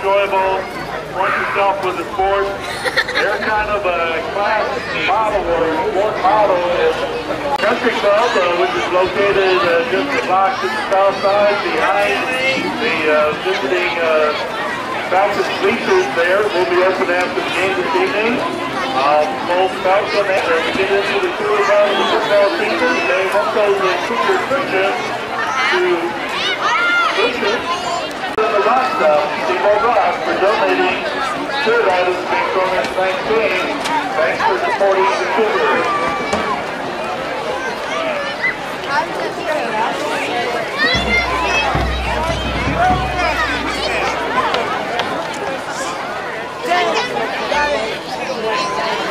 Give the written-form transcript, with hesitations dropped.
enjoyable. Want yourself with the sport. They're kind of a class model or sport model. Country Club, which is located just a block to the south side behind the visiting Falcons bleachers there. We'll be open after the game this evening. Both Falcons get into the tour of the football season. They want those senior Christians to Christians in the rock stuff. Steve-O Rock for donating shirt items being thrown in tonight's game. Thanks for supporting the Cougars. Yeah.